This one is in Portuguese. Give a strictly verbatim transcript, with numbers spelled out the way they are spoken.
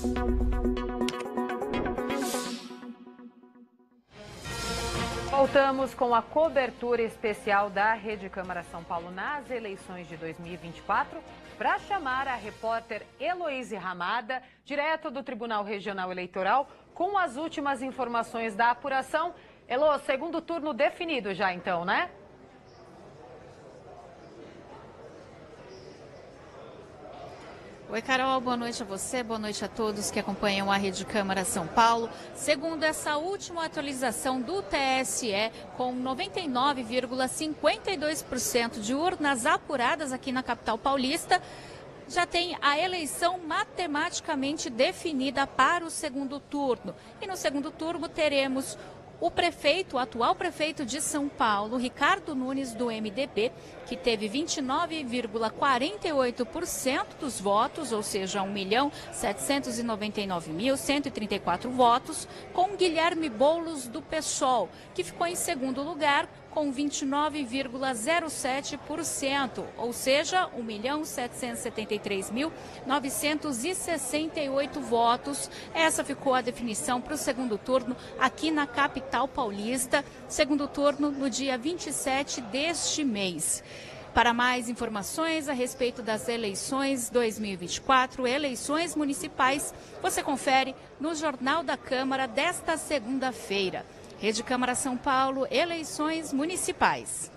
Voltamos com a cobertura especial da Rede Câmara São Paulo nas eleições de dois mil e vinte e quatro para chamar a repórter Heloíse Ramada, direto do Tribunal Regional Eleitoral, com as últimas informações da apuração. Elo, segundo turno definido já então, né? Oi, Carol, boa noite a você, boa noite a todos que acompanham a Rede Câmara São Paulo. Segundo essa última atualização do T S E, com noventa e nove vírgula cinquenta e dois por cento de urnas apuradas aqui na capital paulista, já tem a eleição matematicamente definida para o segundo turno. E no segundo turno teremos o prefeito, o atual prefeito de São Paulo, Ricardo Nunes, do M D B, que teve vinte e nove vírgula quarenta e oito por cento dos votos, ou seja, um milhão setecentos e noventa e nove mil cento e trinta e quatro votos, com Guilherme Boulos, do PSOL, que ficou em segundo lugar, com vinte e nove vírgula zero sete por cento, ou seja, um milhão setecentos e setenta e três mil novecentos e sessenta e oito votos. Essa ficou a definição para o segundo turno aqui na capital paulista, segundo turno no dia vinte e sete deste mês. Para mais informações a respeito das eleições dois mil e vinte e quatro, eleições municipais, você confere no Jornal da Câmara desta segunda-feira. Rede Câmara São Paulo, eleições municipais.